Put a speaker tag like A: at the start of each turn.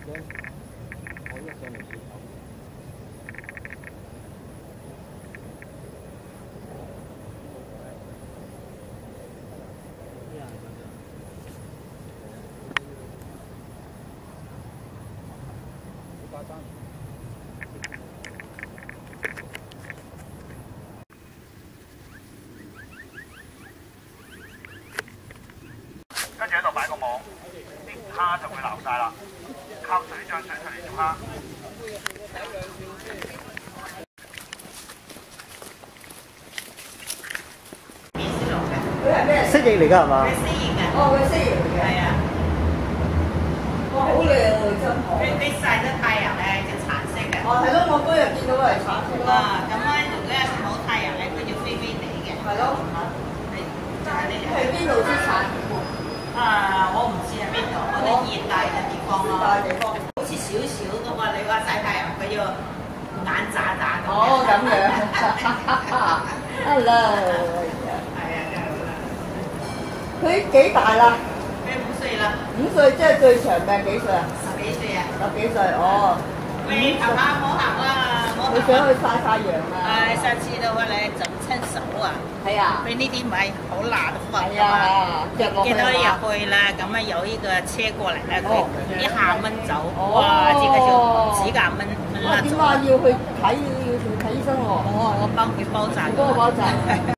A: 跟住喺度擺個網，啲蝦就會撈晒啦。靠水漲水出嚟做蝦。
B: 蜥蜴嚟㗎係嘛？
C: 佢蜥蜴嘅。
D: 哦，佢蜥蜴嚟嘅。
C: 係啊。
D: 哇，好靚喎，真係。
C: 佢曬咗太陽咧就橙色嘅。
D: 哦，係咯，我嗰日見到係橙色咯。
C: 啊，咁咧如果係冇太陽咧，佢就飛飛地嘅。
D: 係咯。係邊度出產？
C: 啊，我唔知喺邊度，我哋熱帶嘅地方咯。
D: 熱帶地方。
C: 好似少少噶嘛，你話曬太陽，佢要眼渣渣咁。
D: 哦，咁樣。Hello。
C: 係啊，真係啦。
D: 佢幾大啦
C: 佢5歲啦。
D: 5歲即係最長命幾歲啊
C: ？10幾歲啊。
D: 10幾歲，哦。
C: 喂，頭下冇行啦，冇行。
D: 你想去曬曬陽啊？
C: 上次嘅話咧整親手啊。係啊。佢呢啲咪好辣滑㗎嘛。見到入去啦，咁啊有呢個車過嚟咧，佢一下掹走，哇！這個就指甲掹甩咗。
D: 點解要去睇醫生喎？
C: 我幫佢包紮。
D: 幫我包紮。